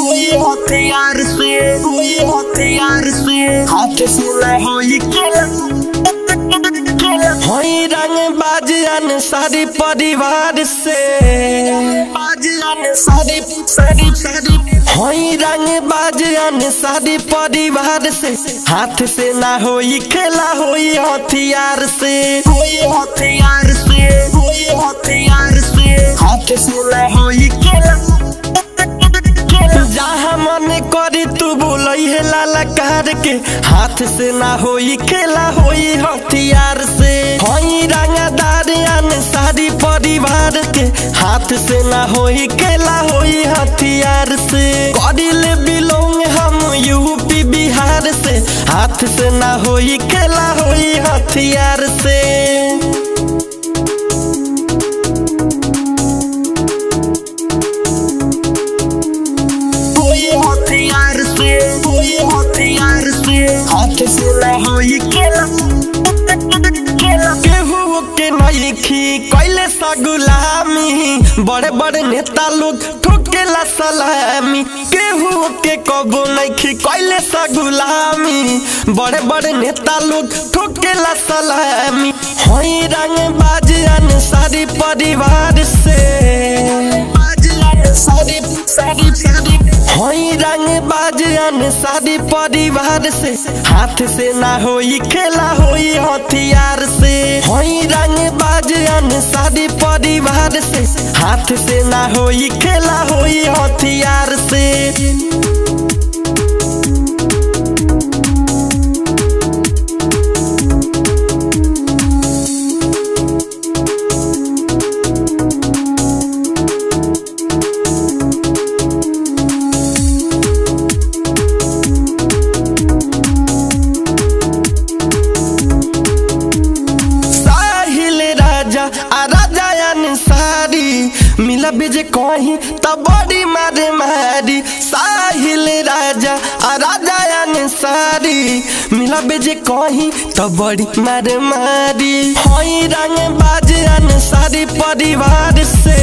कोई हथियार से, कोई हथियार से हाथ से न होई खेला। होई रंग बाजियान सारी परिवार से, बाजियान सारी सारी सारी होई रंग बाजियान सारी परिवार से, हाथ से ना होई खेला होई हथियार से, कोई हथियार से, कोई हथियार से हाथ से न होई खेला। जहाँ मन करी तू बोलई है ललकार के, हाथ से ना होई खेला होई हथियार से। होई रंगदारियान सारी परिवार के, हाथ से ना होई खेला होई हथियार से। करिले बिलोंग हम यूपी बिहार से, हाथ से ना होई खेला होई हथियार से। हथियार से, कोई हथियार से हाथ से न होई खेला। केहू के नईखी कैले सा गुलामी, बड़े बड़े नेता लोग ठोकेला सलामी। केहू के कबो नईखी कैले सा गुलामी, बड़े बड़े नेता लोग ठोकेला सलामी। होई रंग बाजियान सारी परिवार से, सारी सारी सारी होई रंग बाजियान सारी परिवार से, हाथ से ना होई खेला होई हथियार से। होई रंग बाजियान सारी परिवार से, हाथ से ना होई खेला होई हथियार से। मिला बीजे कहीं तब बड़ी मारे मारी। साहिल राजा आ राजा सारी, मिला बीजे कहीं तब बड़ी मारे मारी। होई रंग बाजियान सारी परिवार से,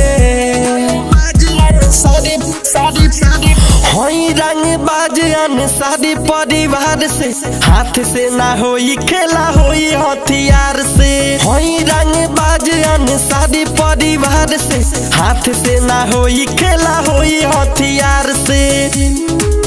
सारी सारी सारी होई रंग बाजियान सारी परिवार से, हाथ से ना होई खेला होई हथियार से। होई रंग बाजियान सारी परिवार से, हाथ से ना होई खेला होई हथियार से।